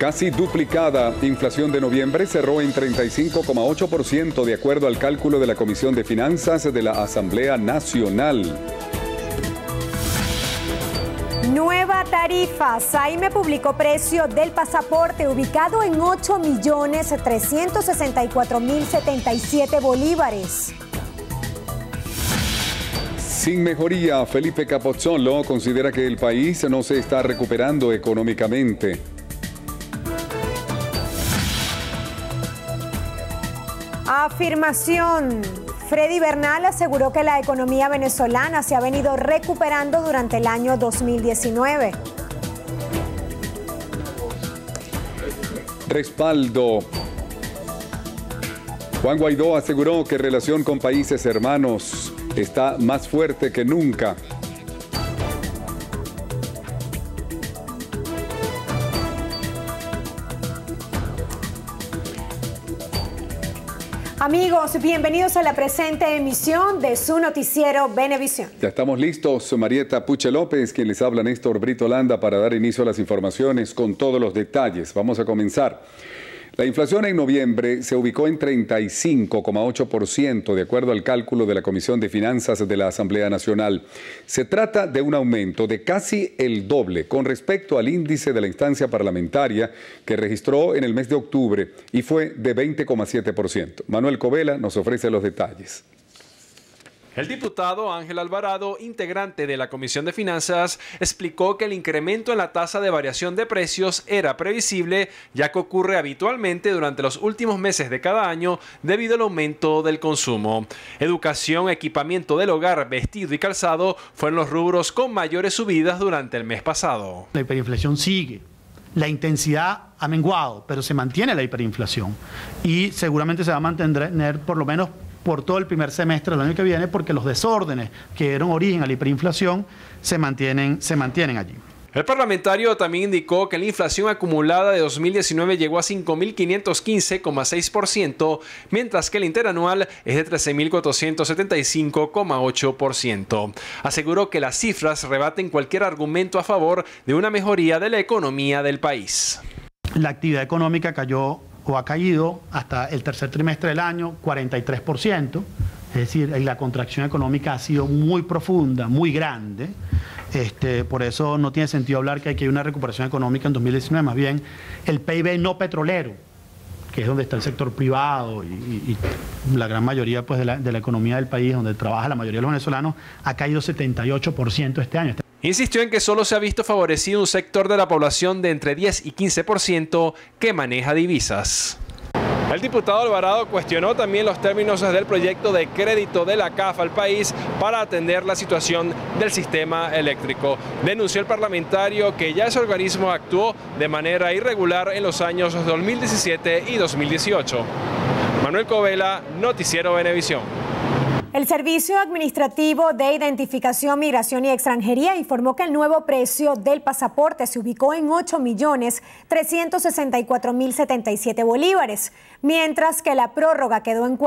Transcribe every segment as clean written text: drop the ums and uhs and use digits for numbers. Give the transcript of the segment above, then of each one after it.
Casi duplicada. Inflación de noviembre cerró en 35,8% de acuerdo al cálculo de la Comisión de Finanzas de la Asamblea Nacional. Nueva tarifa. SAIME publicó precio del pasaporte ubicado en 8.364.077 bolívares. Sin mejoría, Felipe Capozzolo considera que el país no se está recuperando económicamente. Afirmación. Freddy Bernal aseguró que la economía venezolana se ha venido recuperando durante el año 2019. Respaldo. Juan Guaidó aseguró que relación con países hermanos está más fuerte que nunca. Amigos, bienvenidos a la presente emisión de su noticiero Venevisión. Ya estamos listos. Marieta Puche López, quien les habla, Néstor Brito Landa, para dar inicio a las informaciones con todos los detalles. Vamos a comenzar. La inflación en noviembre se ubicó en 35,8% de acuerdo al cálculo de la Comisión de Finanzas de la Asamblea Nacional. Se trata de un aumento de casi el doble con respecto al índice de la instancia parlamentaria que registró en el mes de octubre y fue de 20,7%. Manuel Covela nos ofrece los detalles. El diputado Ángel Alvarado, integrante de la Comisión de Finanzas, explicó que el incremento en la tasa de variación de precios era previsible, ya que ocurre habitualmente durante los últimos meses de cada año debido al aumento del consumo. Educación, equipamiento del hogar, vestido y calzado fueron los rubros con mayores subidas durante el mes pasado. La hiperinflación sigue. La intensidad ha menguado, pero se mantiene la hiperinflación y seguramente se va a mantener por lo menos por todo el primer semestre del año que viene, porque los desórdenes que dieron origen a la hiperinflación se mantienen allí. El parlamentario también indicó que la inflación acumulada de 2019 llegó a 5.515,6%, mientras que el interanual es de 13.475,8%. Aseguró que las cifras rebaten cualquier argumento a favor de una mejoría de la economía del país. La actividad económica cayó o ha caído hasta el tercer trimestre del año 43%, es decir, la contracción económica ha sido muy profunda, muy grande. Por eso no tiene sentido hablar que hay una recuperación económica en 2019, más bien el PIB no petrolero, que es donde está el sector privado y la gran mayoría pues, de la economía del país, donde trabaja la mayoría de los venezolanos, ha caído 78% este año. Insistió en que solo se ha visto favorecido un sector de la población de entre 10 y 15% que maneja divisas. El diputado Alvarado cuestionó también los términos del proyecto de crédito de la CAF al país para atender la situación del sistema eléctrico. Denunció el parlamentario que ya ese organismo actuó de manera irregular en los años 2017 y 2018. Manuel Covela, Noticiero Venevisión. El Servicio Administrativo de Identificación, Migración y Extranjería informó que el nuevo precio del pasaporte se ubicó en 8.364.077 bolívares, mientras que la prórroga quedó en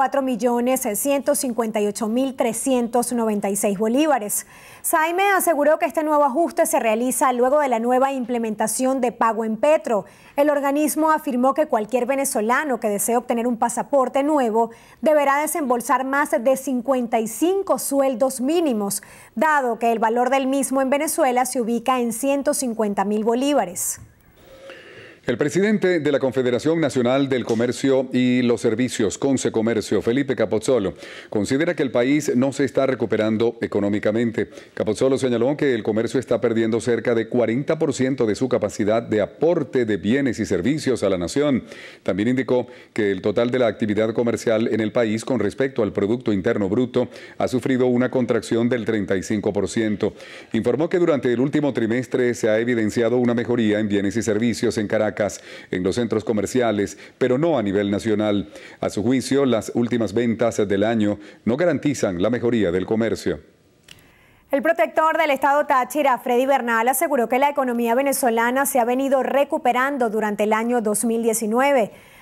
4.158.396 bolívares. SAIME aseguró que este nuevo ajuste se realiza luego de la nueva implementación de pago en Petro. El organismo afirmó que cualquier venezolano que desee obtener un pasaporte nuevo deberá desembolsar más de 55 sueldos mínimos, dado que el valor del mismo en Venezuela se ubica en 150.000 bolívares. El presidente de la Confederación Nacional del Comercio y los Servicios, Concecomercio, Felipe Capozzolo, considera que el país no se está recuperando económicamente. Capozzolo señaló que el comercio está perdiendo cerca de 40% de su capacidad de aporte de bienes y servicios a la nación. También indicó que el total de la actividad comercial en el país con respecto al Producto Interno Bruto ha sufrido una contracción del 35%. Informó que durante el último trimestre se ha evidenciado una mejoría en bienes y servicios en Caracas, en los centros comerciales, pero no a nivel nacional. A su juicio, las últimas ventas del año no garantizan la mejoría del comercio. El protector del Estado Táchira, Freddy Bernal, aseguró que la economía venezolana se ha venido recuperando durante el año 2019.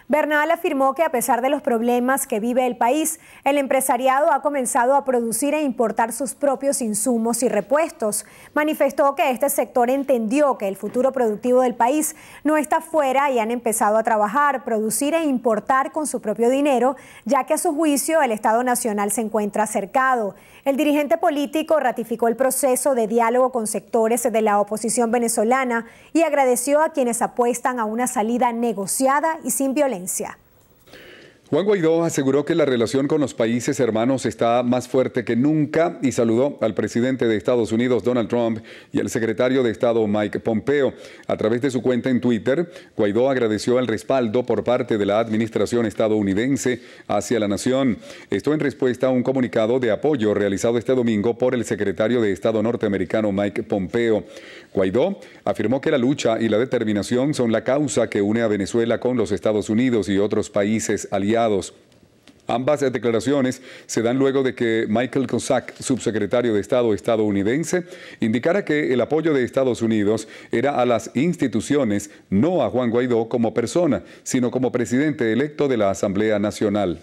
Bernal afirmó que a pesar de los problemas que vive el país, el empresariado ha comenzado a producir e importar sus propios insumos y repuestos. Manifestó que este sector entendió que el futuro productivo del país no está fuera y han empezado a trabajar, producir e importar con su propio dinero, ya que a su juicio el Estado Nacional se encuentra cercado. El dirigente político ratificó el proceso de diálogo con sectores de la oposición venezolana y agradeció a quienes apuestan a una salida negociada y sin violencia. Juan Guaidó aseguró que la relación con los países hermanos está más fuerte que nunca y saludó al presidente de Estados Unidos, Donald Trump, y al secretario de Estado, Mike Pompeo. A través de su cuenta en Twitter, Guaidó agradeció el respaldo por parte de la administración estadounidense hacia la nación. Esto en respuesta a un comunicado de apoyo realizado este domingo por el secretario de Estado norteamericano, Mike Pompeo. Guaidó afirmó que la lucha y la determinación son la causa que une a Venezuela con los Estados Unidos y otros países aliados. Ambas declaraciones se dan luego de que Michael Kozak, subsecretario de Estado estadounidense, indicara que el apoyo de Estados Unidos era a las instituciones, no a Juan Guaidó como persona, sino como presidente electo de la Asamblea Nacional.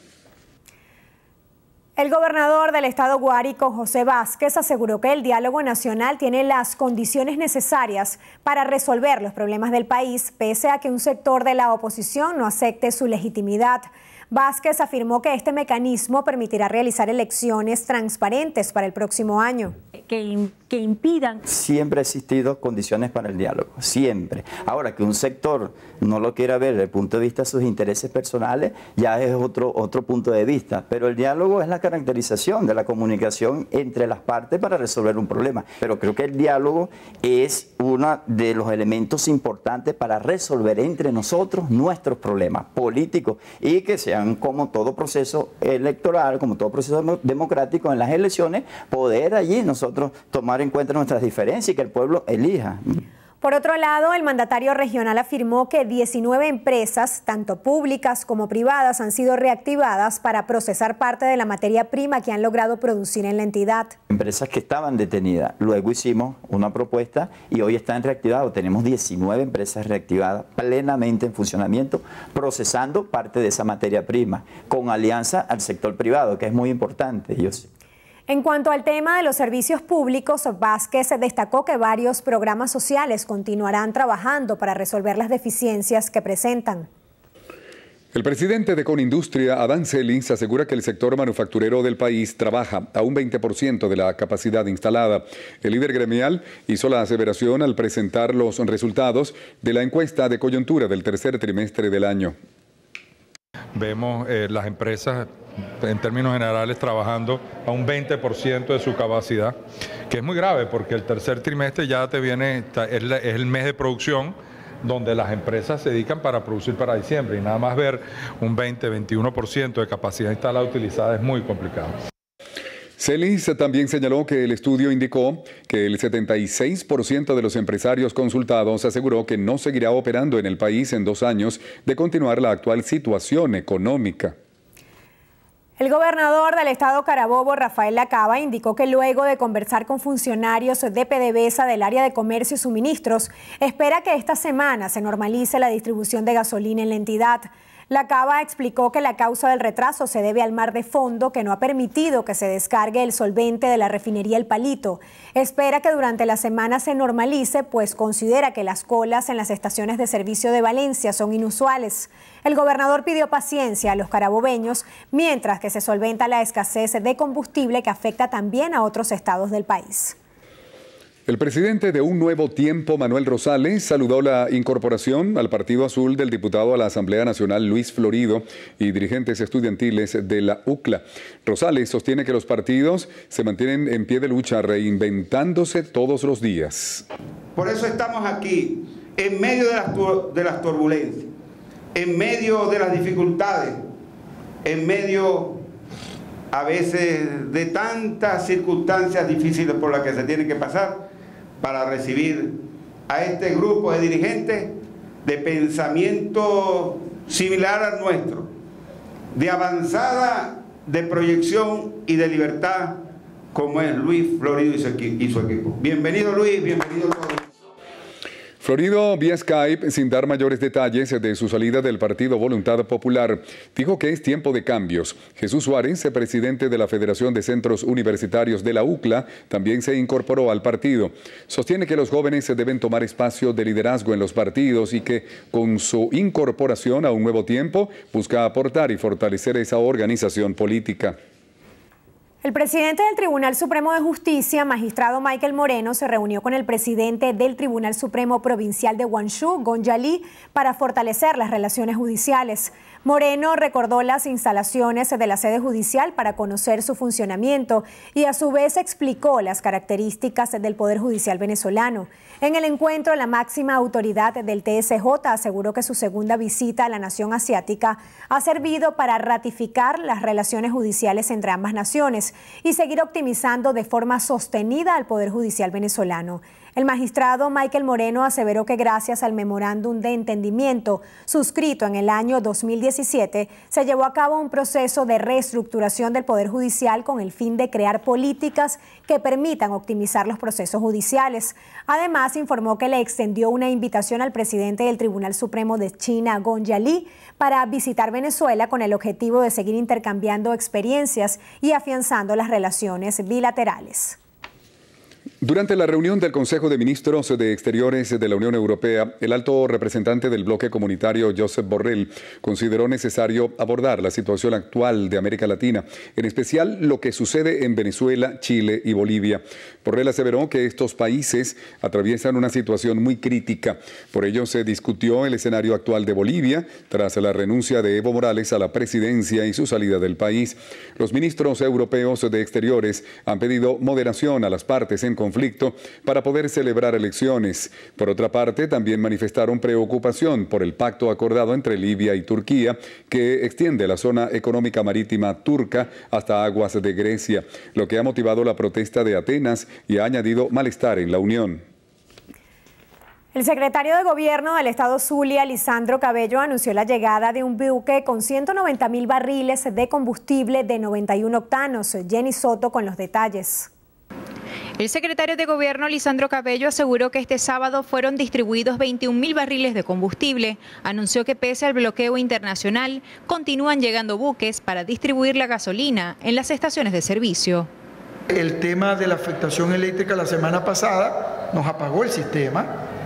El gobernador del estado Guárico, José Vázquez, aseguró que el diálogo nacional tiene las condiciones necesarias para resolver los problemas del país, pese a que un sector de la oposición no acepte su legitimidad. Vázquez afirmó que este mecanismo permitirá realizar elecciones transparentes para el próximo año. Que impidan. Siempre ha existido condiciones para el diálogo, siempre. Ahora, que un sector no lo quiera ver desde el punto de vista de sus intereses personales, ya es otro punto de vista. Pero el diálogo es la caracterización de la comunicación entre las partes para resolver un problema. Pero creo que el diálogo es uno de los elementos importantes para resolver entre nosotros nuestros problemas políticos y que sean, como todo proceso electoral, como todo proceso democrático en las elecciones, poder allí nosotros tomar en cuenta nuestras diferencias y que el pueblo elija. Por otro lado, el mandatario regional afirmó que 19 empresas, tanto públicas como privadas, han sido reactivadas para procesar parte de la materia prima que han logrado producir en la entidad. Empresas que estaban detenidas. Luego hicimos una propuesta y hoy están reactivadas. Tenemos 19 empresas reactivadas, plenamente en funcionamiento, procesando parte de esa materia prima, con alianza al sector privado, que es muy importante. En cuanto al tema de los servicios públicos, Vázquez destacó que varios programas sociales continuarán trabajando para resolver las deficiencias que presentan. El presidente de Conindustria, Adán Celis, asegura que el sector manufacturero del país trabaja a un 20% de la capacidad instalada. El líder gremial hizo la aseveración al presentar los resultados de la encuesta de coyuntura del tercer trimestre del año. Vemos las empresas en términos generales trabajando a un 20% de su capacidad, que es muy grave porque el tercer trimestre ya es el mes de producción donde las empresas se dedican para producir para diciembre y nada más ver un 20-21% de capacidad instalada utilizada es muy complicado. Celis también señaló que el estudio indicó que el 76% de los empresarios consultados aseguró que no seguirá operando en el país en 2 años de continuar la actual situación económica. El gobernador del estado Carabobo, Rafael Lacaba, indicó que luego de conversar con funcionarios de PDVSA del área de comercio y suministros, espera que esta semana se normalice la distribución de gasolina en la entidad. Lacaba explicó que la causa del retraso se debe al mar de fondo que no ha permitido que se descargue el solvente de la refinería El Palito. Espera que durante la semana se normalice, pues considera que las colas en las estaciones de servicio de Valencia son inusuales. El gobernador pidió paciencia a los carabobeños, mientras que se solventa la escasez de combustible que afecta también a otros estados del país. El presidente de Un Nuevo Tiempo, Manuel Rosales, saludó la incorporación al Partido Azul del diputado a la Asamblea Nacional Luis Florido y dirigentes estudiantiles de la UCLA. Rosales sostiene que los partidos se mantienen en pie de lucha, reinventándose todos los días. Por eso estamos aquí, en medio de las turbulencias, en medio de las dificultades, en medio a veces de tantas circunstancias difíciles por las que se tiene que pasar, para recibir a este grupo de dirigentes de pensamiento similar al nuestro, de avanzada, de proyección y de libertad, como es Luis Florido y su equipo. Bienvenido Luis, bienvenido a todos. Florido, vía Skype, sin dar mayores detalles de su salida del partido Voluntad Popular, dijo que es tiempo de cambios. Jesús Suárez, presidente de la Federación de Centros Universitarios de la UCLA, también se incorporó al partido. Sostiene que los jóvenes deben tomar espacio de liderazgo en los partidos y que con su incorporación a un nuevo tiempo busca aportar y fortalecer esa organización política. El presidente del Tribunal Supremo de Justicia, magistrado Michael Moreno, se reunió con el presidente del Tribunal Supremo Provincial de Guangzhou, Gong Yali, para fortalecer las relaciones judiciales. Moreno recordó las instalaciones de la sede judicial para conocer su funcionamiento y a su vez explicó las características del Poder Judicial venezolano. En el encuentro, la máxima autoridad del TSJ aseguró que su segunda visita a la nación asiática ha servido para ratificar las relaciones judiciales entre ambas naciones y seguir optimizando de forma sostenida al Poder Judicial venezolano. El magistrado Michael Moreno aseveró que gracias al memorándum de entendimiento suscrito en el año 2017, se llevó a cabo un proceso de reestructuración del Poder Judicial con el fin de crear políticas que permitan optimizar los procesos judiciales. Además, informó que le extendió una invitación al presidente del Tribunal Supremo de China, Gong Yali, para visitar Venezuela con el objetivo de seguir intercambiando experiencias y afianzando las relaciones bilaterales. Durante la reunión del Consejo de Ministros de Exteriores de la Unión Europea, el alto representante del bloque comunitario, Josep Borrell, consideró necesario abordar la situación actual de América Latina, en especial lo que sucede en Venezuela, Chile y Bolivia. Borrell aseveró que estos países atraviesan una situación muy crítica. Por ello, se discutió el escenario actual de Bolivia, tras la renuncia de Evo Morales a la presidencia y su salida del país. Los ministros europeos de Exteriores han pedido moderación a las partes en conflicto para poder celebrar elecciones. Por otra parte, también manifestaron preocupación por el pacto acordado entre Libia y Turquía, que extiende la zona económica marítima turca hasta aguas de Grecia, lo que ha motivado la protesta de Atenas y ha añadido malestar en la Unión. El secretario de Gobierno del Estado Zulia, Lisandro Cabello, anunció la llegada de un buque con 190.000 barriles de combustible de 91 octanos. Jenny Soto con los detalles. El secretario de Gobierno, Lisandro Cabello, aseguró que este sábado fueron distribuidos 21.000 barriles de combustible. Anunció que pese al bloqueo internacional, continúan llegando buques para distribuir la gasolina en las estaciones de servicio. El tema de la afectación eléctrica la semana pasada nos apagó el sistema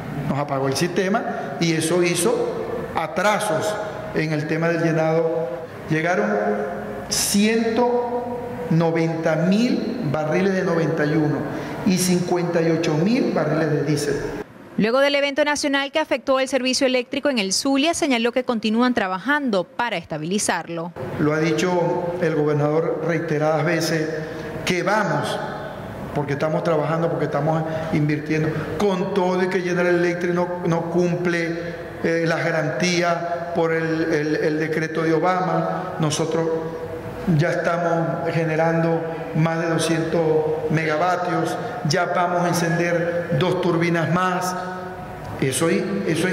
y eso hizo atrasos en el tema del llenado. Llegaron 190.000 barriles de 91 y 58.000 barriles de diésel. Luego del evento nacional que afectó el servicio eléctrico en el Zulia, señaló que continúan trabajando para estabilizarlo. Lo ha dicho el gobernador reiteradas veces, que vamos, porque estamos trabajando, porque estamos invirtiendo, con todo y que General Electric no cumple las garantías por el decreto de Obama. Nosotros ya estamos generando más de 200 megavatios, ya vamos a encender 2 turbinas más. Eso es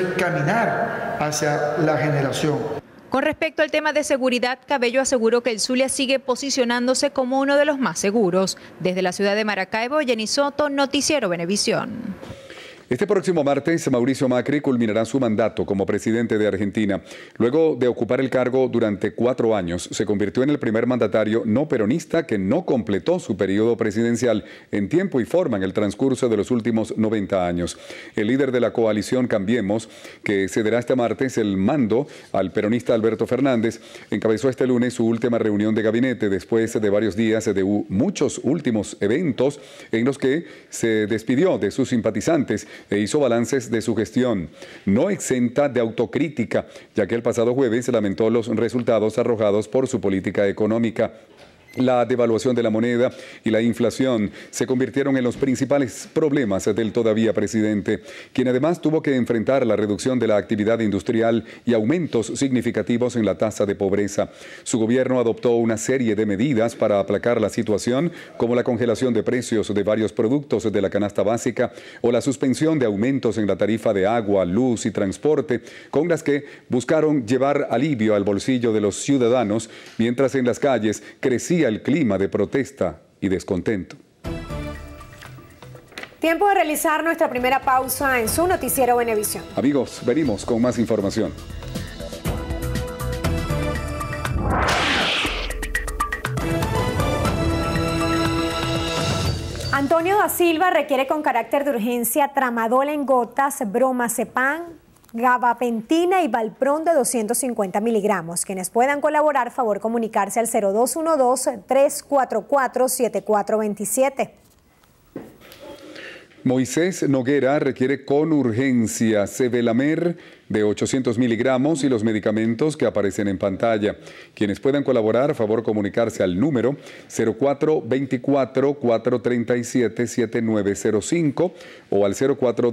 caminar hacia la generación. Con respecto al tema de seguridad, Cabello aseguró que el Zulia sigue posicionándose como uno de los más seguros. Desde la ciudad de Maracaibo, Jenny Soto, Noticiero Venevisión. Este próximo martes, Mauricio Macri culminará su mandato como presidente de Argentina. Luego de ocupar el cargo durante 4 años, se convirtió en el primer mandatario no peronista que no completó su periodo presidencial en tiempo y forma en el transcurso de los últimos 90 años. El líder de la coalición Cambiemos, que cederá este martes el mando al peronista Alberto Fernández, encabezó este lunes su última reunión de gabinete después de varios días de muchos últimos eventos en los que se despidió de sus simpatizantes e hizo balances de su gestión, no exenta de autocrítica, ya que el pasado jueves lamentó los resultados arrojados por su política económica. La devaluación de la moneda y la inflación se convirtieron en los principales problemas del todavía presidente, quien además tuvo que enfrentar la reducción de la actividad industrial y aumentos significativos en la tasa de pobreza. Su gobierno adoptó una serie de medidas para aplacar la situación, como la congelación de precios de varios productos de la canasta básica o la suspensión de aumentos en la tarifa de agua, luz y transporte, con las que buscaron llevar alivio al bolsillo de los ciudadanos, mientras en las calles crecía el clima de protesta y descontento. Tiempo de realizar nuestra primera pausa en su noticiero Venevisión. Amigos, venimos con más información. Antonio da Silva requiere con carácter de urgencia tramadol en gotas, bromazepam, gabapentina y valprón de 250 miligramos. Quienes puedan colaborar, favor comunicarse al 0212-344-7427. Moisés Noguera requiere con urgencia Sevelamer de 800 miligramos y los medicamentos que aparecen en pantalla. Quienes puedan colaborar, favor comunicarse al número 0424-437-7905 o al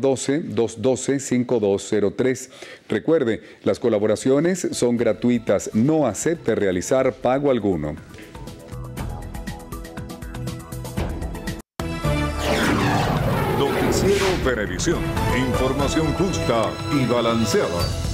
0412-212-5203. Recuerde, las colaboraciones son gratuitas. No acepte realizar pago alguno. Noticiero Venevisión. Información justa y balanceada.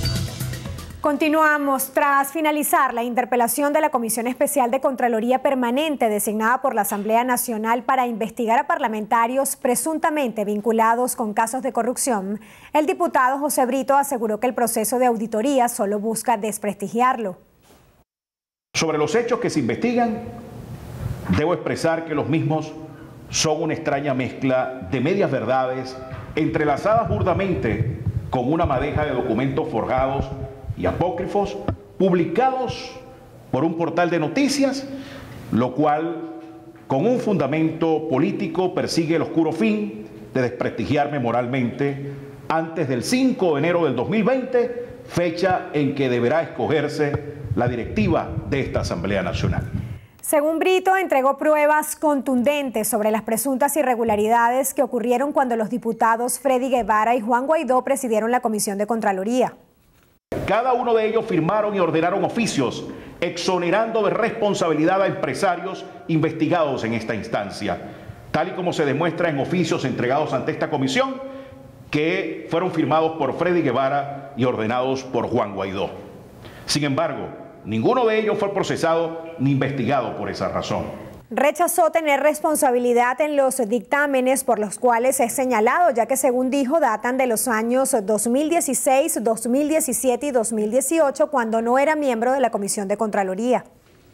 Continuamos. Tras finalizar la interpelación de la Comisión Especial de Contraloría Permanente designada por la Asamblea Nacional para investigar a parlamentarios presuntamente vinculados con casos de corrupción, el diputado José Brito aseguró que el proceso de auditoría solo busca desprestigiarlo. Sobre los hechos que se investigan, debo expresar que los mismos son una extraña mezcla de medias verdades entrelazadas burdamente con una madeja de documentos forjados y apócrifos publicados por un portal de noticias, lo cual con un fundamento político persigue el oscuro fin de desprestigiarme moralmente antes del 5 de enero del 2020, fecha en que deberá escogerse la directiva de esta Asamblea Nacional. Según Brito, entregó pruebas contundentes sobre las presuntas irregularidades que ocurrieron cuando los diputados Freddy Guevara y Juan Guaidó presidieron la Comisión de Contraloría. Cada uno de ellos firmaron y ordenaron oficios exonerando de responsabilidad a empresarios investigados en esta instancia, tal y como se demuestra en oficios entregados ante esta comisión que fueron firmados por Freddy Guevara y ordenados por Juan Guaidó. Sin embargo, ninguno de ellos fue procesado ni investigado por esa razón. Rechazó tener responsabilidad en los dictámenes por los cuales es señalado, ya que según dijo datan de los años 2016, 2017 y 2018, cuando no era miembro de la Comisión de Contraloría.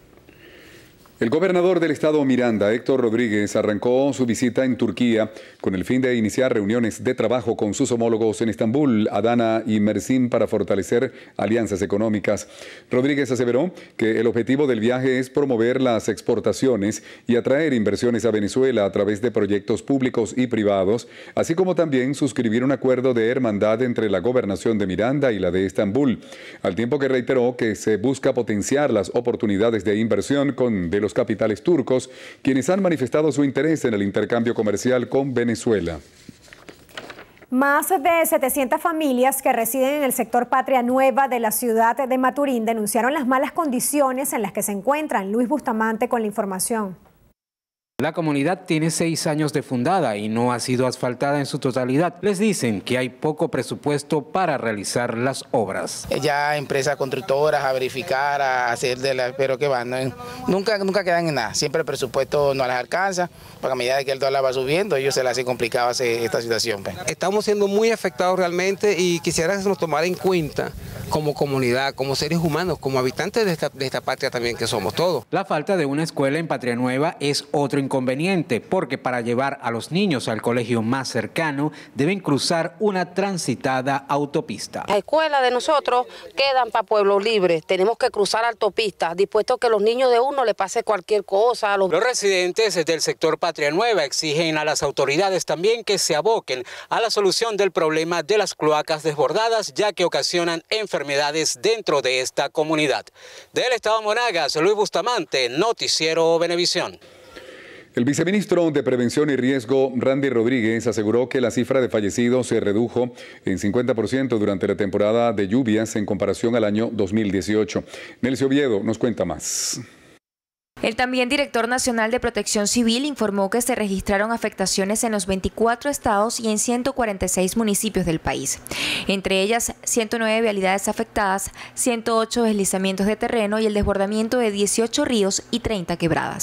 El gobernador del estado Miranda, Héctor Rodríguez, arrancó su visita en Turquía con el fin de iniciar reuniones de trabajo con sus homólogos en Estambul, Adana y Mersin para fortalecer alianzas económicas. Rodríguez aseveró que el objetivo del viaje es promover las exportaciones y atraer inversiones a Venezuela a través de proyectos públicos y privados, así como también suscribir un acuerdo de hermandad entre la gobernación de Miranda y la de Estambul, al tiempo que reiteró que se busca potenciar las oportunidades de inversión de los capitales turcos, quienes han manifestado su interés en el intercambio comercial con Venezuela. Más de 700 familias que residen en el sector Patria Nueva de la ciudad de Maturín denunciaron las malas condiciones en las que se encuentran. Luis Bustamante con la información. La comunidad tiene 6 años de fundada y no ha sido asfaltada en su totalidad. Les dicen que hay poco presupuesto para realizar las obras. Ya empresas constructoras a verificar, a hacer pero que van, nunca quedan en nada. Siempre el presupuesto no les alcanza, porque a medida de que el dólar va subiendo, ellos se les hace complicado esta situación. Estamos siendo muy afectados realmente y quisiera que se nos tomara en cuenta como comunidad, como seres humanos, como habitantes de esta patria también que somos todos. La falta de una escuela en Patria Nueva es otro inconveniente, porque para llevar a los niños al colegio más cercano deben cruzar una transitada autopista. Las escuelas de nosotros quedan para pueblos libres, tenemos que cruzar autopistas, dispuesto a que los niños de uno le pase cualquier cosa. Los residentes del sector Patria Nueva exigen a las autoridades también que se aboquen a la solución del problema de las cloacas desbordadas, ya que ocasionan enfermedades dentro de esta comunidad. Del estado Monagas, Luis Bustamante, Noticiero Venevisión. El viceministro de Prevención y Riesgo, Randy Rodríguez, aseguró que la cifra de fallecidos se redujo en 50% durante la temporada de lluvias en comparación al año 2018. Nelcy Oviedo nos cuenta más. El también director nacional de Protección Civil informó que se registraron afectaciones en los 24 estados y en 146 municipios del país. Entre ellas, 109 vialidades afectadas, 108 deslizamientos de terreno y el desbordamiento de 18 ríos y 30 quebradas.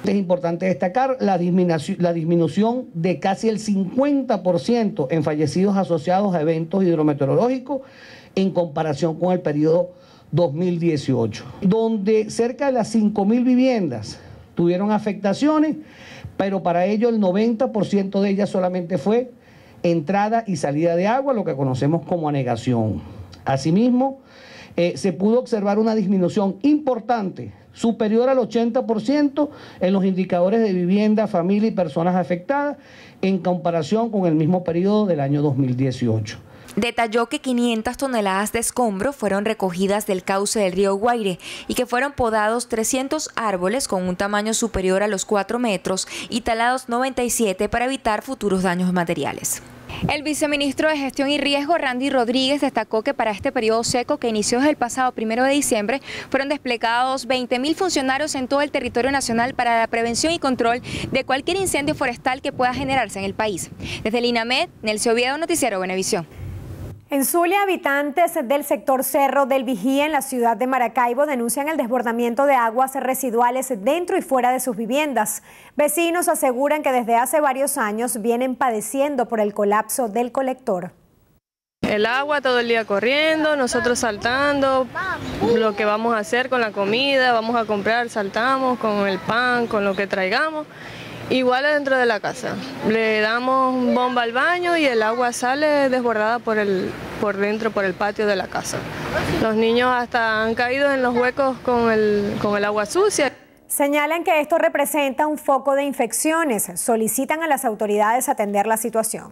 Es importante destacar la disminución de casi el 50% en fallecidos asociados a eventos hidrometeorológicos en comparación con el periodo 2018, donde cerca de las 5.000 viviendas tuvieron afectaciones, pero para ello el 90% de ellas solamente fue entrada y salida de agua, lo que conocemos como anegación. Asimismo, se pudo observar una disminución importante, superior al 80% en los indicadores de vivienda, familia y personas afectadas en comparación con el mismo periodo del año 2018. Detalló que 500 toneladas de escombro fueron recogidas del cauce del río Guaire y que fueron podados 300 árboles con un tamaño superior a los 4 metros y talados 97 para evitar futuros daños materiales. El viceministro de Gestión y Riesgo, Randy Rodríguez, destacó que para este periodo seco que inició desde el pasado 1 de diciembre fueron desplegados 20.000 funcionarios en todo el territorio nacional para la prevención y control de cualquier incendio forestal que pueda generarse en el país. Desde el INAMED, Nelcy Oviedo, Noticiero Venevisión. En Zulia, habitantes del sector Cerro del Vigía en la ciudad de Maracaibo denuncian el desbordamiento de aguas residuales dentro y fuera de sus viviendas. Vecinos aseguran que desde hace varios años vienen padeciendo por el colapso del colector. El agua todo el día corriendo, nosotros saltando, lo que vamos a hacer con la comida, vamos a comprar, saltamos con el pan, con lo que traigamos. Igual dentro de la casa, le damos bomba al baño y el agua sale desbordada por dentro, por el patio de la casa. Los niños hasta han caído en los huecos con el agua sucia. Señalan que esto representa un foco de infecciones. Solicitan a las autoridades atender la situación.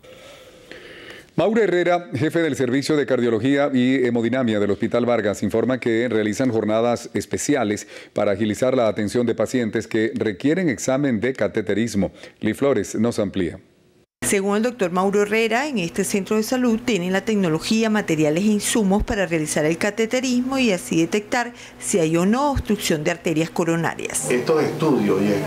Mauro Herrera, jefe del Servicio de Cardiología y Hemodinamia del Hospital Vargas, informa que realizan jornadas especiales para agilizar la atención de pacientes que requieren examen de cateterismo. Lee Flores nos amplía. Según el doctor Mauro Herrera, en este centro de salud tienen la tecnología, materiales e insumos para realizar el cateterismo y así detectar si hay o no obstrucción de arterias coronarias. Estos estudios y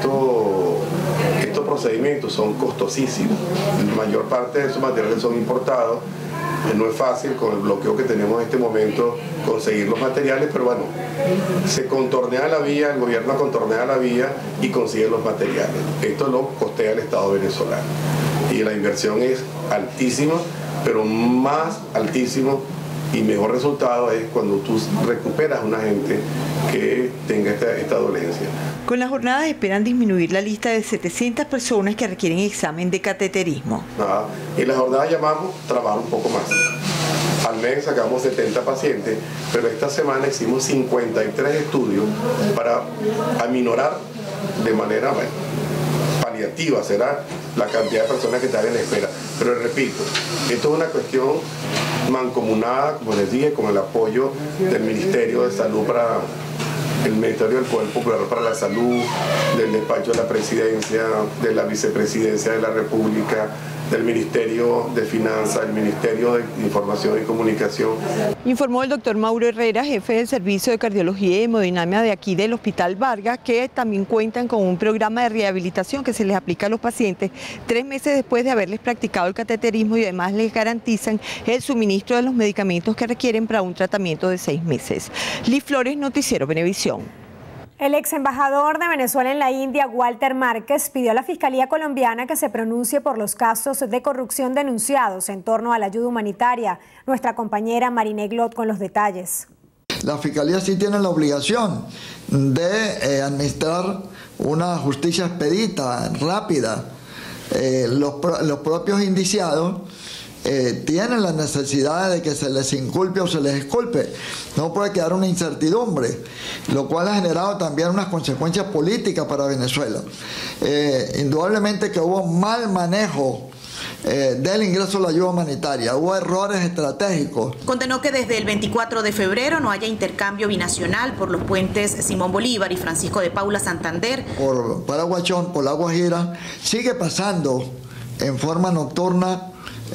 estos procedimientos son costosísimos. La mayor parte de esos materiales son importados. No es fácil con el bloqueo que tenemos en este momento conseguir los materiales, pero bueno, se contornea la vía, el gobierno contornea la vía y consigue los materiales. Esto lo costea el Estado venezolano. Y la inversión es altísima, pero más altísimo y mejor resultado es cuando tú recuperas a una gente que tenga esta dolencia. Con las jornadas esperan disminuir la lista de 700 personas que requieren examen de cateterismo. Y la jornada llamamos trabajar un poco más. Al mes sacamos 70 pacientes, pero esta semana hicimos 53 estudios para aminorar de manera paliativa, será la cantidad de personas que están en espera. Pero repito, esto es una cuestión mancomunada, como les dije, con el apoyo del Ministerio de Salud para el Ministerio del Poder Popular para la Salud, del despacho de la Presidencia, de la Vicepresidencia de la República, del Ministerio de Finanzas, del Ministerio de Información y Comunicación. Informó el doctor Mauro Herrera, jefe del Servicio de Cardiología y Hemodinamia de aquí del Hospital Vargas, que también cuentan con un programa de rehabilitación que se les aplica a los pacientes 3 meses después de haberles practicado el cateterismo y además les garantizan el suministro de los medicamentos que requieren para un tratamiento de 6 meses. Lee Flores, Noticiero Venevisión. El ex embajador de Venezuela en la India, Walter Márquez, pidió a la Fiscalía colombiana que se pronuncie por los casos de corrupción denunciados en torno a la ayuda humanitaria. Nuestra compañera Marine Glot con los detalles. La Fiscalía sí tiene la obligación de administrar una justicia expedita, rápida. Los propios indiciados tienen la necesidad de que se les inculpe o se les exculpe. No puede quedar una incertidumbre, lo cual ha generado también unas consecuencias políticas para Venezuela. Indudablemente que hubo mal manejo del ingreso a la ayuda humanitaria, hubo errores estratégicos. Condenó que desde el 24 de febrero no haya intercambio binacional por los puentes Simón Bolívar y Francisco de Paula Santander. Por Paraguachón, por La Guajira, sigue pasando en forma nocturna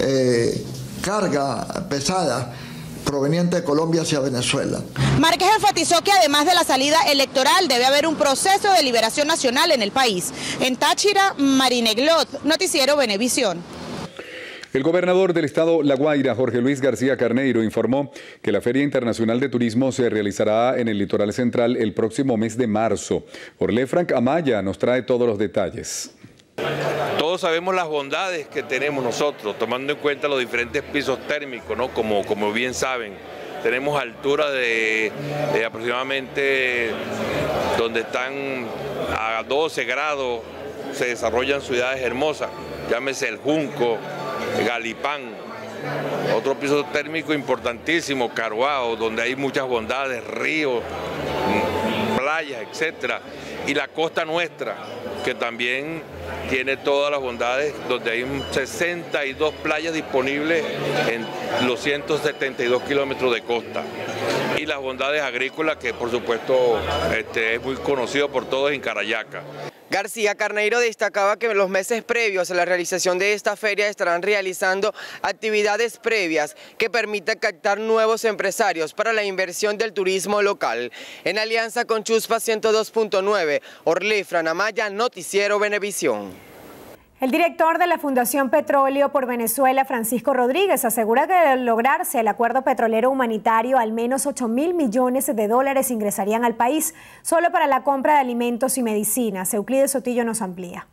carga pesada proveniente de Colombia hacia Venezuela. Márquez enfatizó que además de la salida electoral debe haber un proceso de liberación nacional en el país. En Táchira, Marine Glot, Noticiero Venevisión. El gobernador del estado La Guaira, Jorge Luis García Carneiro, informó que la Feria Internacional de Turismo se realizará en el litoral central el próximo mes de marzo. Orlé Frank Amaya nos trae todos los detalles. Todos sabemos las bondades que tenemos nosotros, tomando en cuenta los diferentes pisos térmicos, ¿no? Como bien saben, tenemos altura de aproximadamente donde están a 12 grados, se desarrollan ciudades hermosas, llámese El Junco, Galipán, otro piso térmico importantísimo, Caruao, donde hay muchas bondades, ríos, playas, etcétera, y la costa nuestra, que también tiene todas las bondades, donde hay 62 playas disponibles en los 172 kilómetros de costa, y las bondades agrícolas, que por supuesto es muy conocido por todos en Carayaca. García Carneiro destacaba que en los meses previos a la realización de esta feria estarán realizando actividades previas que permitan captar nuevos empresarios para la inversión del turismo local. En alianza con Chuspa 102.9, Orlé Frank Amaya, Noticiero Venevisión. El director de la Fundación Petróleo por Venezuela, Francisco Rodríguez, asegura que al lograrse el acuerdo petrolero humanitario, al menos 8.000 millones de dólares ingresarían al país solo para la compra de alimentos y medicinas. Euclides Sotillo nos amplía.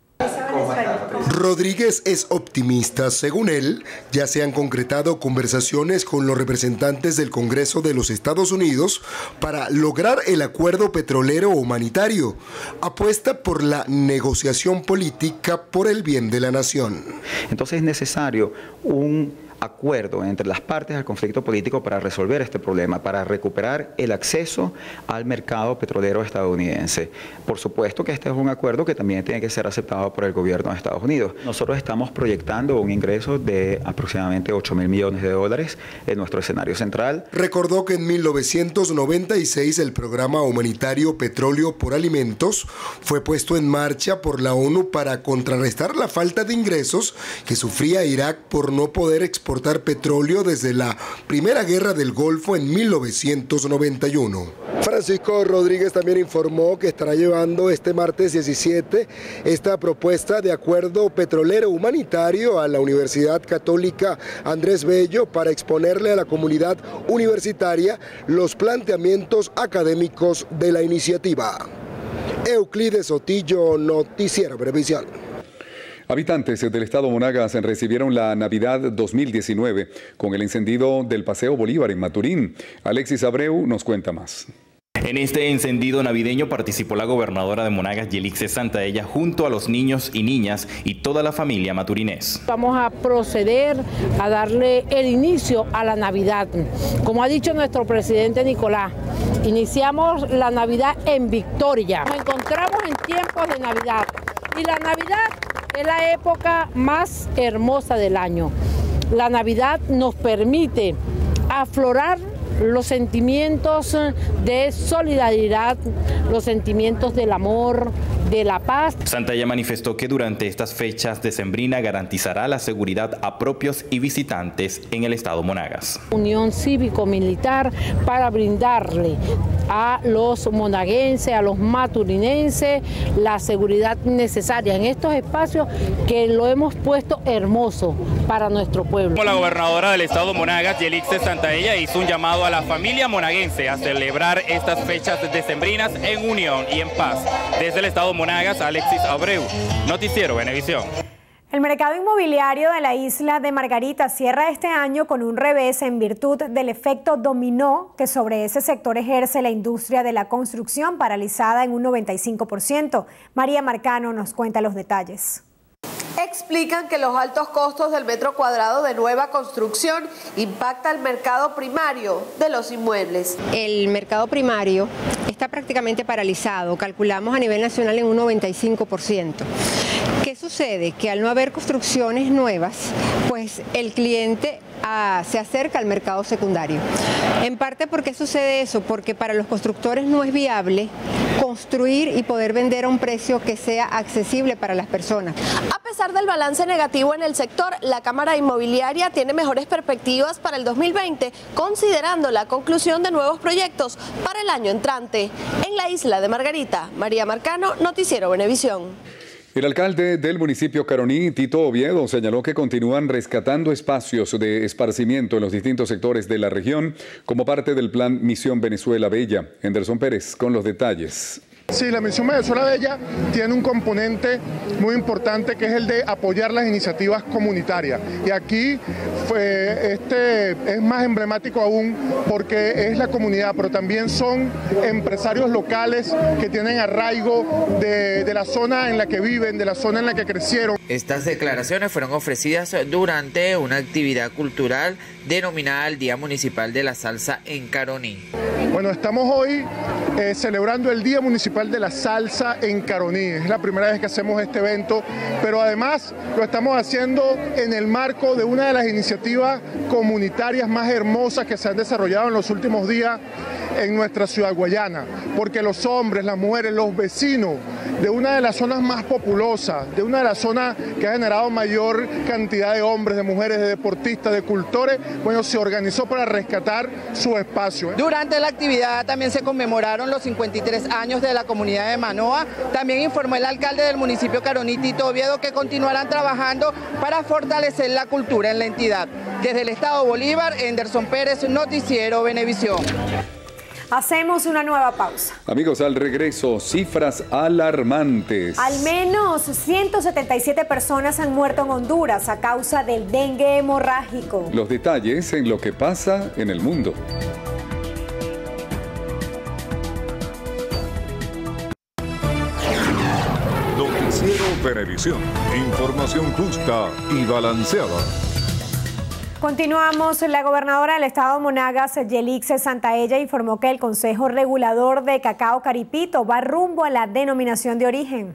Rodríguez es optimista. Según él, ya se han concretado conversaciones con los representantes del Congreso de los Estados Unidos para lograr el acuerdo petrolero humanitario. Apuesta por la negociación política por el bien de la nación. Entonces es necesario un acuerdo entre las partes del conflicto político para resolver este problema, para recuperar el acceso al mercado petrolero estadounidense. Por supuesto que este es un acuerdo que también tiene que ser aceptado por el gobierno de Estados Unidos. Nosotros estamos proyectando un ingreso de aproximadamente 8.000 millones de dólares en nuestro escenario central. Recordó que en 1996 el programa humanitario Petróleo por Alimentos fue puesto en marcha por la ONU para contrarrestar la falta de ingresos que sufría Irak por no poder exportar petróleo desde la Primera Guerra del Golfo en 1991. Francisco Rodríguez también informó que estará llevando este martes 17 esta propuesta de acuerdo petrolero humanitario a la Universidad Católica Andrés Bello para exponerle a la comunidad universitaria los planteamientos académicos de la iniciativa. Euclides Sotillo, Noticiero Venevisión. Habitantes del estado Monagas recibieron la Navidad 2019 con el encendido del Paseo Bolívar en Maturín. Alexis Abreu nos cuenta más. En este encendido navideño participó la gobernadora de Monagas, Yelixe Santaella, junto a los niños y niñas y toda la familia maturinés. Vamos a proceder a darle el inicio a la Navidad. Como ha dicho nuestro presidente Nicolás, iniciamos la Navidad en victoria. Nos encontramos en tiempos de Navidad y la Navidad es la época más hermosa del año. La Navidad nos permite aflorar los sentimientos de solidaridad, los sentimientos del amor, de la paz. Santaella manifestó que durante estas fechas decembrinas garantizará la seguridad a propios y visitantes en el estado Monagas. Unión cívico-militar para brindarle a los monaguenses, a los maturinenses, la seguridad necesaria en estos espacios que lo hemos puesto hermoso para nuestro pueblo. La gobernadora del estado Monagas, Yelixe Santaella, hizo un llamado a la familia monaguense a celebrar estas fechas decembrinas en unión y en paz. Desde el estado Monagas, Alexis Abreu, Noticiero Venevisión. El mercado inmobiliario de la isla de Margarita cierra este año con un revés en virtud del efecto dominó que sobre ese sector ejerce la industria de la construcción, paralizada en un 95%. María Marcano nos cuenta los detalles. Explican que los altos costos del metro cuadrado de nueva construcción impacta el mercado primario de los inmuebles. El mercado primario está prácticamente paralizado, calculamos a nivel nacional en un 95%. ¿Qué sucede? Que al no haber construcciones nuevas, pues el cliente se acerca al mercado secundario. En parte, ¿por qué sucede eso? Porque para los constructores no es viable construir y poder vender a un precio que sea accesible para las personas. A pesar del balance negativo en el sector, la Cámara Inmobiliaria tiene mejores perspectivas para el 2020, considerando la conclusión de nuevos proyectos para el año entrante. En la isla de Margarita, María Marcano, Noticiero Venevisión. El alcalde del municipio Caroní, Tito Oviedo, señaló que continúan rescatando espacios de esparcimiento en los distintos sectores de la región como parte del plan Misión Venezuela Bella. Henderson Pérez con los detalles. Sí, la Misión Venezuela Bella tiene un componente muy importante que es el de apoyar las iniciativas comunitarias. Y aquí es más emblemático aún porque es la comunidad, pero también son empresarios locales que tienen arraigo de la zona en la que viven, de la zona en la que crecieron. Estas declaraciones fueron ofrecidas durante una actividad cultural denominada el Día Municipal de la Salsa en Caroní. Bueno, estamos hoy celebrando el Día Municipal de la Salsa en Caroní. Es la primera vez que hacemos este evento, pero además lo estamos haciendo en el marco de una de las iniciativas comunitarias más hermosas que se han desarrollado en los últimos días en nuestra ciudad guayana, porque los hombres, las mujeres, los vecinos de una de las zonas más populosas, de una de las zonas que ha generado mayor cantidad de hombres, de mujeres, de deportistas, de cultores, bueno, se organizó para rescatar su espacio. Durante la actividad también se conmemoraron los 53 años de la comunidad de Manoa. También informó el alcalde del municipio Caroní, Tito Oviedo, que continuarán trabajando para fortalecer la cultura en la entidad. Desde el estado Bolívar, Henderson Pérez, Noticiero Venevisión. Hacemos una nueva pausa. Amigos, al regreso, cifras alarmantes. Al menos 177 personas han muerto en Honduras a causa del dengue hemorrágico. Los detalles en lo que pasa en el mundo. Noticiero Venevisión. Información justa y balanceada. Continuamos. La gobernadora del estado Monagas, Yelix Santaella, informó que el Consejo Regulador de Cacao Caripito va rumbo a la denominación de origen.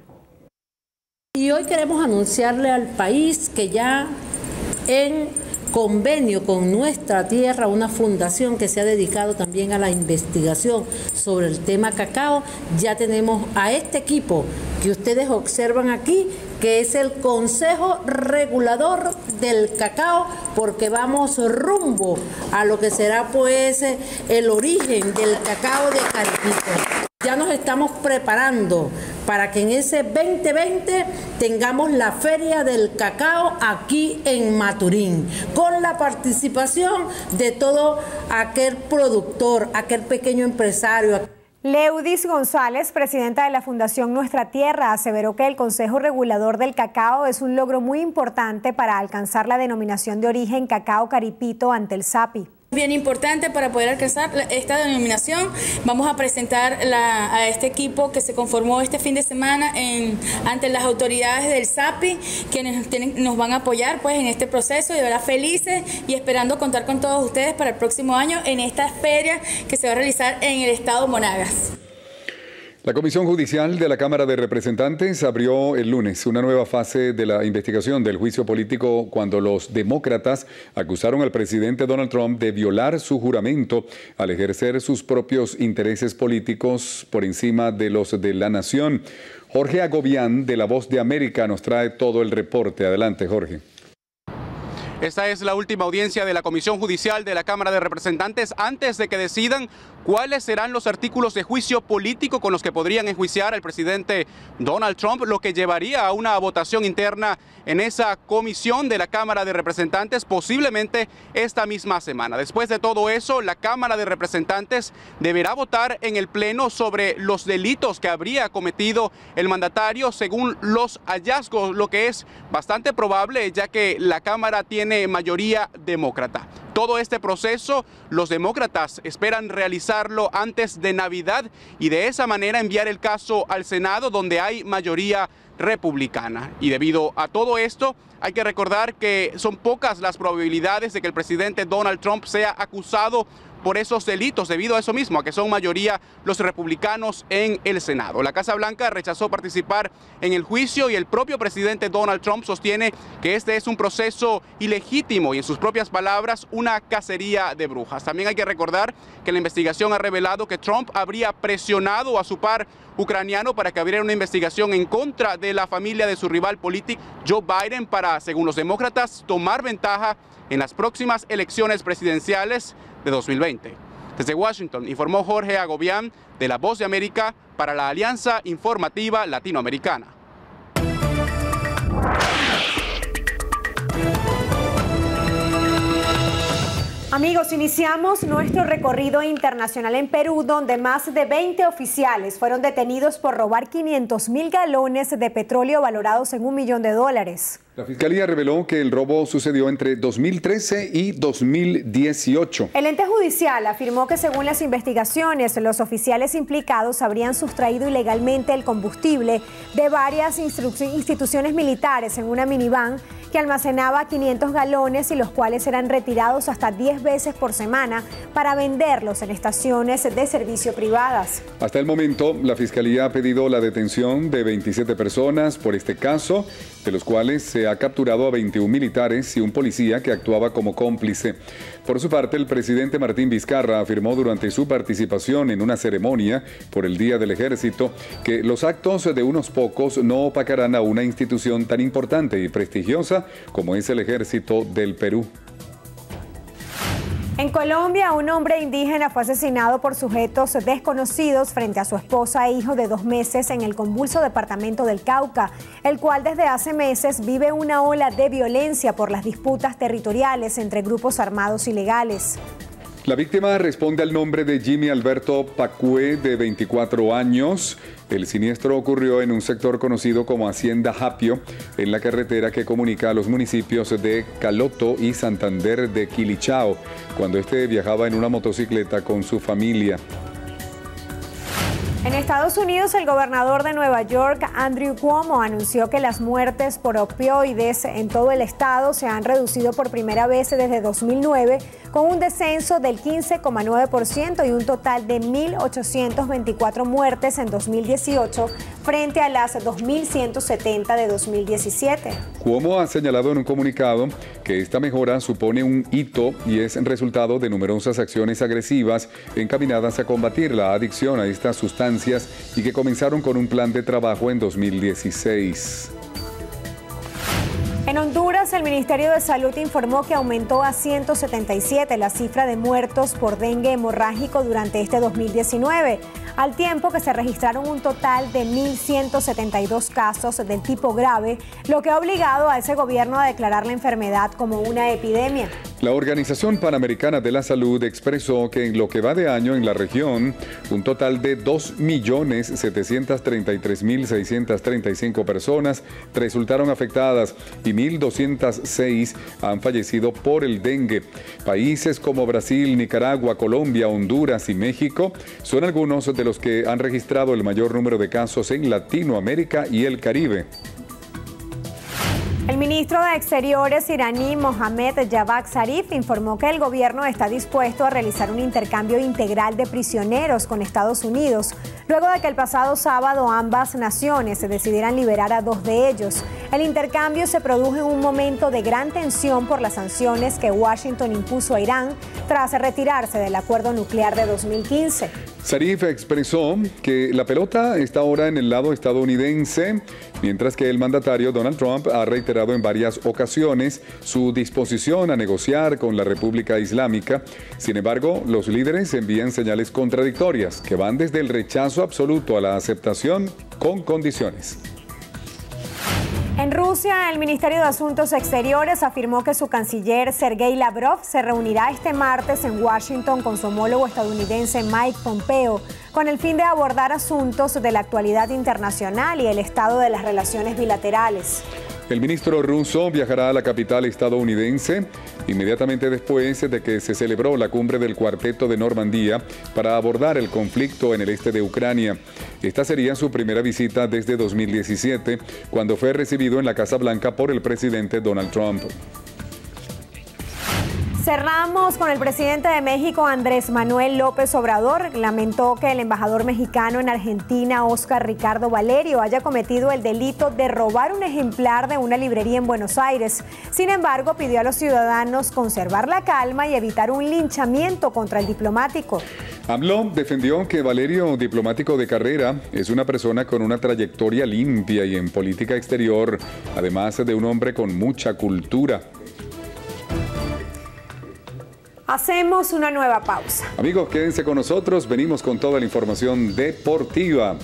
Y hoy queremos anunciarle al país que ya en convenio con Nuestra Tierra, una fundación que se ha dedicado también a la investigación sobre el tema cacao, ya tenemos a este equipo que ustedes observan aquí, que es el Consejo Regulador del Cacao, porque vamos rumbo a lo que será pues el origen del cacao de Caripito. Ya nos estamos preparando para que en ese 2020 tengamos la Feria del Cacao aquí en Maturín, con la participación de todo aquel productor, aquel pequeño empresario. Leudis González, presidenta de la Fundación Nuestra Tierra, aseveró que el Consejo Regulador del Cacao es un logro muy importante para alcanzar la denominación de origen Cacao Caripito ante el SAPI. Bien importante para poder alcanzar esta denominación. Vamos a presentar a este equipo que se conformó este fin de semana ante las autoridades del SAPI, quienes nos van a apoyar pues en este proceso, y de verdad felices y esperando contar con todos ustedes para el próximo año en esta feria que se va a realizar en el estado Monagas. La Comisión Judicial de la Cámara de Representantes abrió el lunes una nueva fase de la investigación del juicio político cuando los demócratas acusaron al presidente Donald Trump de violar su juramento al ejercer sus propios intereses políticos por encima de los de la nación. Jorge Agobián, de La Voz de América, nos trae todo el reporte. Adelante, Jorge. Esta es la última audiencia de la Comisión Judicial de la Cámara de Representantes antes de que decidan cuáles serán los artículos de juicio político con los que podrían enjuiciar al presidente Donald Trump, lo que llevaría a una votación interna en esa comisión de la Cámara de Representantes posiblemente esta misma semana. Después de todo eso, la Cámara de Representantes deberá votar en el Pleno sobre los delitos que habría cometido el mandatario según los hallazgos, lo que es bastante probable ya que la Cámara tiene mayoría demócrata. Todo este proceso los demócratas esperan realizarlo antes de Navidad y de esa manera enviar el caso al Senado, donde hay mayoría republicana. Y debido a todo esto, hay que recordar que son pocas las probabilidades de que el presidente Donald Trump sea acusado por esos delitos, debido a eso mismo, a que son mayoría los republicanos en el Senado. La Casa Blanca rechazó participar en el juicio y el propio presidente Donald Trump sostiene que este es un proceso ilegítimo y, en sus propias palabras, una cacería de brujas. También hay que recordar que la investigación ha revelado que Trump habría presionado a su par ucraniano para que abriera una investigación en contra de la familia de su rival político Joe Biden para, según los demócratas, tomar ventaja en las próximas elecciones presidenciales de 2020. Desde Washington informó Jorge Agobián, de La Voz de América, para la Alianza Informativa Latinoamericana. Amigos, iniciamos nuestro recorrido internacional en Perú, donde más de 20 oficiales fueron detenidos por robar 500.000 galones de petróleo valorados en $1 millón. La Fiscalía reveló que el robo sucedió entre 2013 y 2018. El ente judicial afirmó que según las investigaciones, los oficiales implicados habrían sustraído ilegalmente el combustible de varias instituciones militares en una minivan que almacenaba 500 galones y los cuales eran retirados hasta 10 veces por semana para venderlos en estaciones de servicio privadas. Hasta el momento, la Fiscalía ha pedido la detención de 27 personas por este caso, de los cuales se ha capturado a 21 militares y un policía que actuaba como cómplice. Por su parte, el presidente Martín Vizcarra afirmó durante su participación en una ceremonia por el Día del Ejército que los actos de unos pocos no opacarán a una institución tan importante y prestigiosa como es el Ejército del Perú. En Colombia, un hombre indígena fue asesinado por sujetos desconocidos frente a su esposa e hijo de 2 meses en el convulso departamento del Cauca, el cual desde hace meses vive una ola de violencia por las disputas territoriales entre grupos armados ilegales. La víctima responde al nombre de Jimmy Alberto Pacue, de 24 años. El siniestro ocurrió en un sector conocido como Hacienda Japio, en la carretera que comunica a los municipios de Caloto y Santander de Quilichao, cuando este viajaba en una motocicleta con su familia. En Estados Unidos, el gobernador de Nueva York, Andrew Cuomo, anunció que las muertes por opioides en todo el estado se han reducido por primera vez desde 2009, con un descenso del 15,9% y un total de 1.824 muertes en 2018 frente a las 2.170 de 2017. Cuomo ha señalado en un comunicado que esta mejora supone un hito y es resultado de numerosas acciones agresivas encaminadas a combatir la adicción a estas sustancias y que comenzaron con un plan de trabajo en 2016. En Honduras, el Ministerio de Salud informó que aumentó a 177 la cifra de muertos por dengue hemorrágico durante este 2019, al tiempo que se registraron un total de 1.172 casos del tipo grave, lo que ha obligado a ese gobierno a declarar la enfermedad como una epidemia. La Organización Panamericana de la Salud expresó que en lo que va de año en la región, un total de 2.733.635 personas resultaron afectadas y 1.206 han fallecido por el dengue. Países como Brasil, Nicaragua, Colombia, Honduras y México son algunos de los que han registrado el mayor número de casos en Latinoamérica y el Caribe. El ministro de Exteriores iraní Mohammad Javad Zarif informó que el gobierno está dispuesto a realizar un intercambio integral de prisioneros con Estados Unidos, luego de que el pasado sábado ambas naciones se decidieran liberar a 2 de ellos. El intercambio se produjo en un momento de gran tensión por las sanciones que Washington impuso a Irán tras retirarse del acuerdo nuclear de 2015. Zarif expresó que la pelota está ahora en el lado estadounidense, mientras que el mandatario Donald Trump ha reiterado en varias ocasiones su disposición a negociar con la República Islámica. Sin embargo, los líderes envían señales contradictorias que van desde el rechazo absoluto a la aceptación con condiciones. En Rusia, el Ministerio de Asuntos Exteriores afirmó que su canciller Sergei Lavrov se reunirá este martes en Washington con su homólogo estadounidense Mike Pompeo, con el fin de abordar asuntos de la actualidad internacional y el estado de las relaciones bilaterales. El ministro ruso viajará a la capital estadounidense inmediatamente después de que se celebró la cumbre del Cuarteto de Normandía para abordar el conflicto en el este de Ucrania. Esta sería su primera visita desde 2017, cuando fue recibido en la Casa Blanca por el presidente Donald Trump. Cerramos con el presidente de México, Andrés Manuel López Obrador. Lamentó que el embajador mexicano en Argentina, Óscar Ricardo Valerio, haya cometido el delito de robar un ejemplar de una librería en Buenos Aires. Sin embargo, pidió a los ciudadanos conservar la calma y evitar un linchamiento contra el diplomático. AMLO defendió que Valerio, diplomático de carrera, es una persona con una trayectoria limpia y en política exterior, además de un hombre con mucha cultura. Hacemos una nueva pausa. Amigos, quédense con nosotros. Venimos con toda la información deportiva.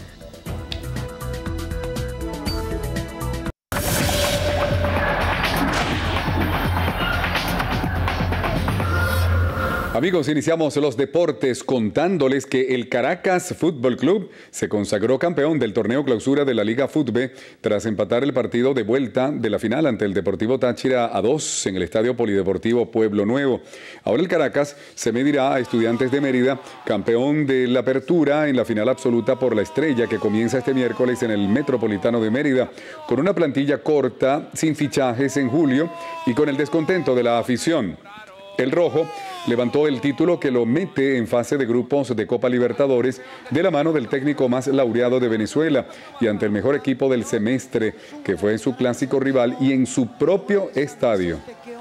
Amigos, iniciamos los deportes contándoles que el Caracas Fútbol Club se consagró campeón del torneo clausura de la Liga Fútbe tras empatar el partido de vuelta de la final ante el Deportivo Táchira a 2 en el Estadio Polideportivo Pueblo Nuevo. Ahora el Caracas se medirá a Estudiantes de Mérida, campeón de la apertura en la final absoluta por la Estrella que comienza este miércoles en el Metropolitano de Mérida, con una plantilla corta, sin fichajes en julio y con el descontento de la afición. El rojo levantó el título que lo mete en fase de grupos de Copa Libertadores de la mano del técnico más laureado de Venezuela y ante el mejor equipo del semestre, que fue su clásico rival y en su propio estadio.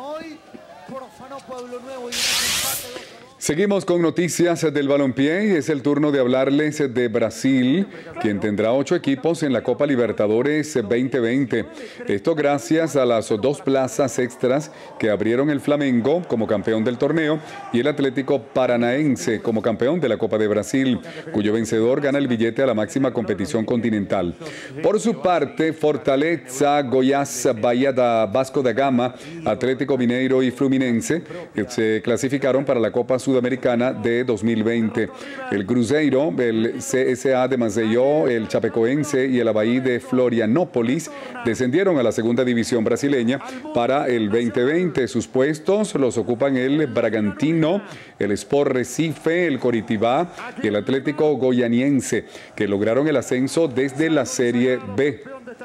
Seguimos con noticias del balompié y es el turno de hablarles de Brasil, quien tendrá 8 equipos en la Copa Libertadores 2020. Esto gracias a las 2 plazas extras que abrieron el Flamengo como campeón del torneo y el Atlético Paranaense como campeón de la Copa de Brasil, cuyo vencedor gana el billete a la máxima competición continental. Por su parte, Fortaleza, Goiás, Bahía da Vasco da Gama, Atlético Mineiro y Fluminense se clasificaron para la Copa Sudamericana de 2020. El Cruzeiro, el CSA de Maceió, el Chapecoense y el Avaí de Florianópolis descendieron a la segunda división brasileña para el 2020. Sus puestos los ocupan el Bragantino, el Sport Recife, el Coritiba y el Atlético Goianiense, que lograron el ascenso desde la Serie B.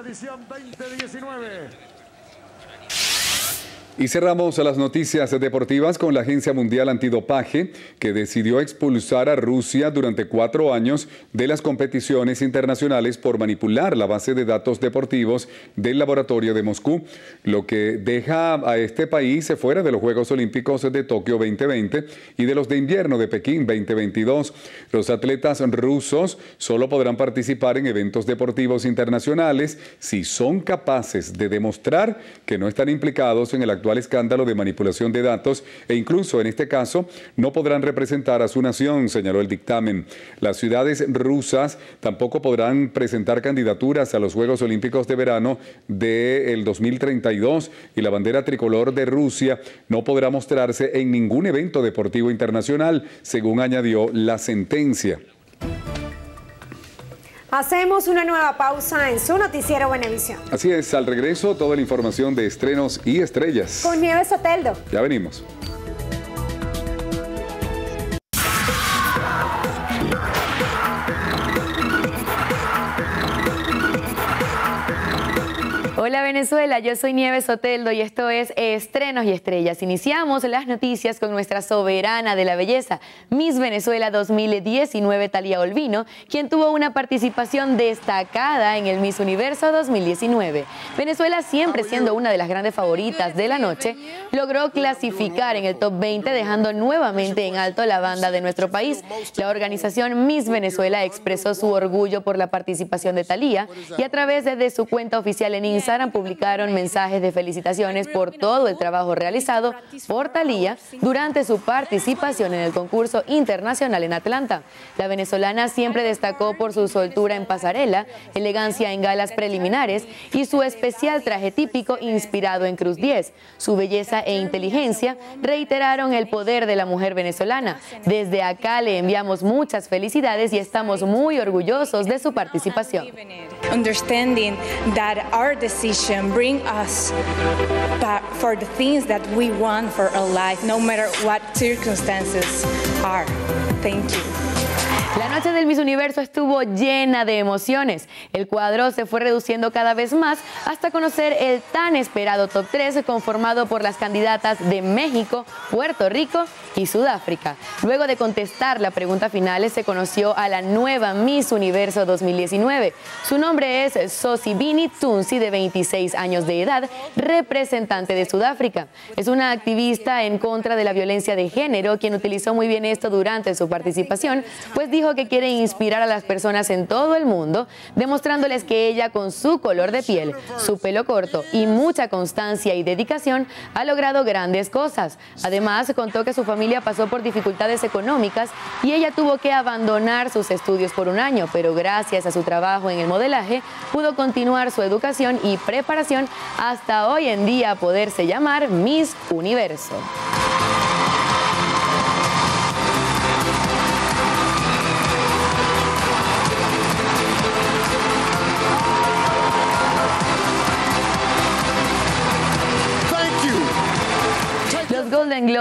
Y cerramos las noticias deportivas con la Agencia Mundial Antidopaje, que decidió expulsar a Rusia durante 4 años de las competiciones internacionales por manipular la base de datos deportivos del laboratorio de Moscú, lo que deja a este país fuera de los Juegos Olímpicos de Tokio 2020 y de los de invierno de Pekín 2022. Los atletas rusos solo podrán participar en eventos deportivos internacionales si son capaces de demostrar que no están implicados en el actual escándalo de manipulación de datos e incluso en este caso no podrán representar a su nación, señaló el dictamen. Las ciudades rusas tampoco podrán presentar candidaturas a los Juegos Olímpicos de verano del 2032 y la bandera tricolor de Rusia no podrá mostrarse en ningún evento deportivo internacional, según añadió la sentencia. Hacemos una nueva pausa en su noticiero Venevisión. Así es, al regreso toda la información de estrenos y estrellas. Con Nieves Soteldo. Ya venimos. Hola Venezuela, yo soy Nieves Soteldo y esto es Estrenos y Estrellas. Iniciamos las noticias con nuestra soberana de la belleza, Miss Venezuela 2019, Thalía Olvino, quien tuvo una participación destacada en el Miss Universo 2019. Venezuela, siempre siendo una de las grandes favoritas de la noche, logró clasificar en el top 20, dejando nuevamente en alto la banda de nuestro país. La organización Miss Venezuela expresó su orgullo por la participación de Thalía y a través de su cuenta oficial en Instagram publicaron mensajes de felicitaciones por todo el trabajo realizado por Thalía durante su participación en el concurso internacional en Atlanta. La venezolana siempre destacó por su soltura en pasarela, elegancia en galas preliminares y su especial traje típico inspirado en Cruz 10. Su belleza e inteligencia reiteraron el poder de la mujer venezolana. Desde acá le enviamos muchas felicidades y estamos muy orgullosos de su participación. Understanding that our decision bring us back for the things that we want for our life, no matter what circumstances are. Thank you. La noche del Miss Universo estuvo llena de emociones. El cuadro se fue reduciendo cada vez más hasta conocer el tan esperado top 3 conformado por las candidatas de México, Puerto Rico y Sudáfrica. Luego de contestar la pregunta final, se conoció a la nueva Miss Universo 2019. Su nombre es Sosibini Tunsi, de 26 años de edad, representante de Sudáfrica. Es una activista en contra de la violencia de género, quien utilizó muy bien esto durante su participación, pues dijo que quiere inspirar a las personas en todo el mundo, demostrándoles que ella, con su color de piel, su pelo corto y mucha constancia y dedicación, ha logrado grandes cosas. Además, contó que su familia pasó por dificultades económicas y ella tuvo que abandonar sus estudios por un año, pero gracias a su trabajo en el modelaje pudo continuar su educación y preparación hasta hoy en día poderse llamar Miss Universo.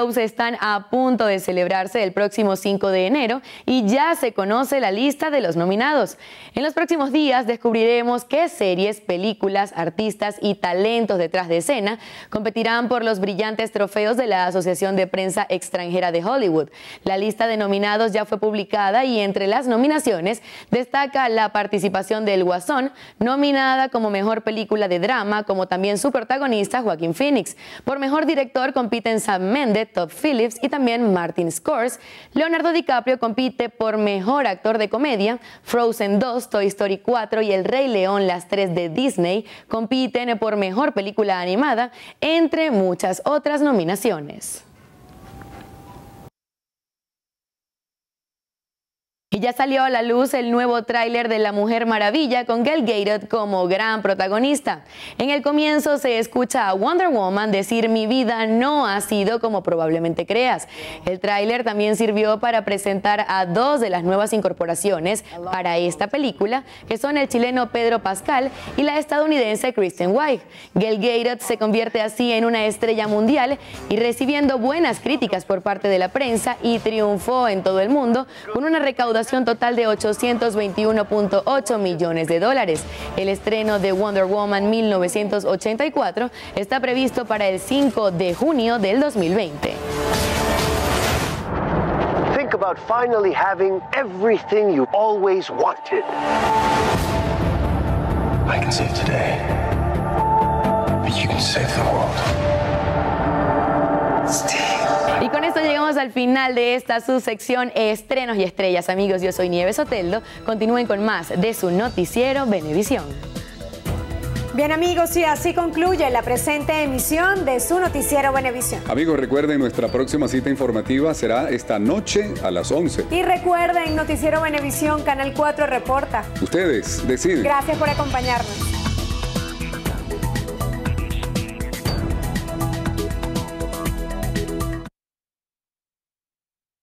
Globes están a punto de celebrarse el próximo 5 de enero y ya se conoce la lista de los nominados. En los próximos días descubriremos qué series, películas, artistas y talentos detrás de escena competirán por los brillantes trofeos de la Asociación de Prensa Extranjera de Hollywood. La lista de nominados ya fue publicada y entre las nominaciones destaca la participación de El Guasón, nominada como mejor película de drama, como también su protagonista Joaquín Phoenix. Por mejor director compiten Sam Mendes, Todd Phillips y también Martin Scorsese. Leonardo DiCaprio compite por mejor actor de comedia. Frozen 2, Toy Story 4 y El Rey León, las 3 de Disney, compiten por mejor película animada, entre muchas otras nominaciones. Y ya salió a la luz el nuevo tráiler de La Mujer Maravilla con Gal Gadot como gran protagonista. En el comienzo se escucha a Wonder Woman decir: mi vida no ha sido como probablemente creas. El tráiler también sirvió para presentar a dos de las nuevas incorporaciones para esta película, que son el chileno Pedro Pascal y la estadounidense Kristen Wiig. Gal Gadot se convierte así en una estrella mundial y recibiendo buenas críticas por parte de la prensa, y triunfó en todo el mundo con una recaudación total de 821.8 millones de dólares. El estreno de Wonder Woman 1984 está previsto para el 5 de junio del 2020. Think about finally having everything you always wanted. I can save today, but you can save the world. Y con esto llegamos al final de esta subsección Estrenos y Estrellas. Amigos, yo soy Nieves Soteldo. Continúen con más de su noticiero Venevisión. Bien, amigos, y así concluye la presente emisión de su noticiero Venevisión. Amigos, recuerden, nuestra próxima cita informativa será esta noche a las 11. Y recuerden, Noticiero Venevisión, Canal 4 reporta. Ustedes deciden. Gracias por acompañarnos.